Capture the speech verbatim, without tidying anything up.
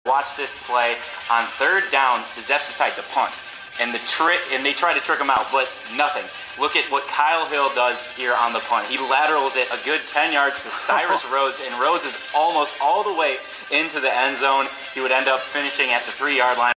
Watch this play on third down. The Zeps decide to punt, and the trick, and they try to trick him out, but nothing. Look at what Kyle Hill does here on the punt. He laterals it a good ten yards to Cyrus Rhodes, and Rhodes is almost all the way into the end zone. He would end up finishing at the three-yard line.